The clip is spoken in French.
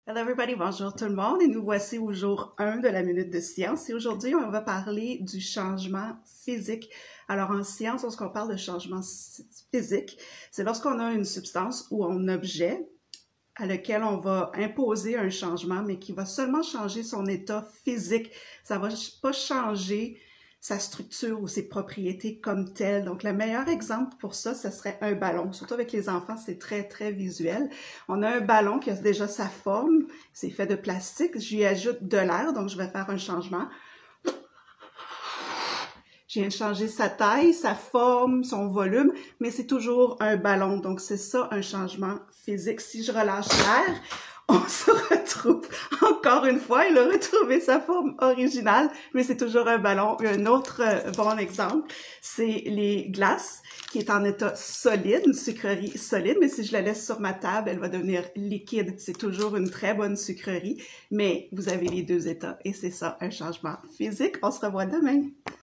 Hello everybody, bonjour tout le monde et nous voici au jour 1 de la Minute de Science et aujourd'hui on va parler du changement physique. Alors en science, lorsqu'on parle de changement physique, c'est lorsqu'on a une substance ou un objet à lequel on va imposer un changement mais qui va seulement changer son état physique. Ça va pas changer sa structure ou ses propriétés comme telles. Donc, le meilleur exemple pour ça, ce serait un ballon. Surtout avec les enfants, c'est très, très visuel. On a un ballon qui a déjà sa forme, c'est fait de plastique. Je lui ajoute de l'air, donc je vais faire un changement. Je viens de changer sa taille, sa forme, son volume, mais c'est toujours un ballon. Donc, c'est ça un changement physique. Si je relâche l'air, on se retrouve encore une fois, il a retrouvé sa forme originale, mais c'est toujours un ballon. Un autre bon exemple, c'est les glaces, qui est en état solide, une sucrerie solide, mais si je la laisse sur ma table, elle va devenir liquide. C'est toujours une très bonne sucrerie, mais vous avez les deux états et c'est ça, un changement physique. On se revoit demain.